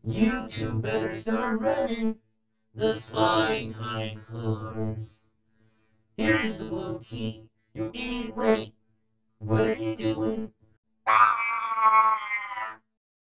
You two better start running. The slime time horse. Here's the blue key. You idiot, wait. What are you doing?